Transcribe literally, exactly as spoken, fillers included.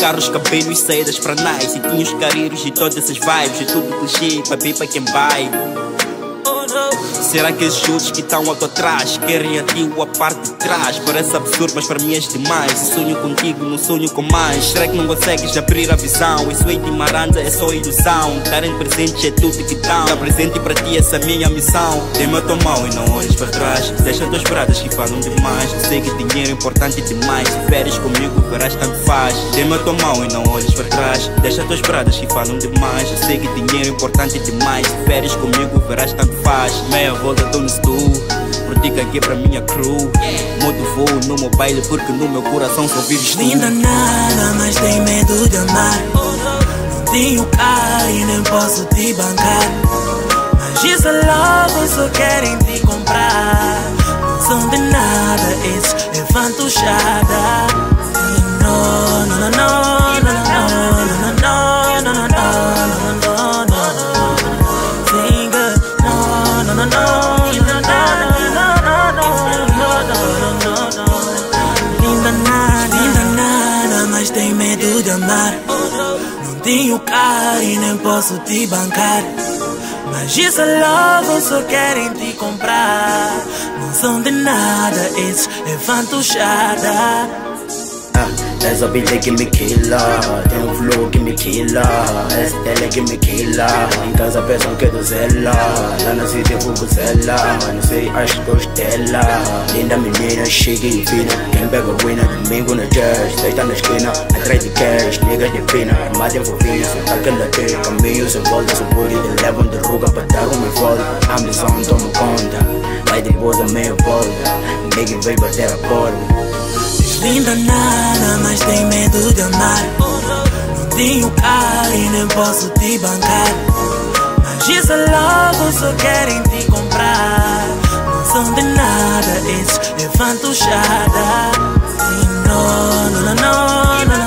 carros, cabelos, saídas pra nice. E tinha os careiros e todas essas vibes. E tudo clichê, papi pra quem vai. Será que esses outros que estão aqui atrás querem a ti ou a parte de trás? Parece absurdo, mas para mim és demais. Se sonho contigo, não sonho com mais. Será que não consegues abrir a visão? Isso aí de maranda é só ilusão. Estarem presentes é tudo que dão. Estar presente para ti, essa é a minha missão. Tem-me a tua mão e não olhes para trás. Deixa tuas bradas que falam demais. Eu sei que dinheiro é importante demais. Se feres comigo, verás tanto faz. Tem-me a tua mão e não olhes para trás. Deixa tuas bradas que falam demais. Eu sei que dinheiro é importante demais. Se feres comigo, verás tanto faz. Meia volta tô no stool, por ti caguei pra minha crew. Modo voo no meu baile porque no meu coração só vives tu. Linda nada, mas tem medo de amar. Não tenho cara e nem posso te bancar. Mas isso é logo, só querem te comprar. Não são de nada, esses é fantochada. Não, não, não, não, não, não, não, não, não, não, não. Linda nada, linda nada, mas tem medo de amar. Não tenho cara e nem posso te bancar. Mas isso é logo, só querem te comprar. Não são de nada, esses é fantochada. There's a beat that give me killer, tem um flow que me killer, Estela que me killer. Em casa pensam que é do Zela, lá na city Vuvuzela. Não sei, acho que gosto dela. Linda menina, chique e fina. Quem pega a winner, domingo na church. Deita na esquina, atrás de cash, niggas de pina. Armada em fofinha, só aquela ter caminho sem volta. Sou booty, te levam de ruga pra dar uma volta. Ambição, tomo conta, vai depois a meia volta. Ninguém veio bater a porta. Linda nada, mas tem medo de amar. Não tenho cara e nem posso te bancar. Mas isso é logo, só querem te comprar. Não são de nada, esses é fantochada. Não, não, não, não, não.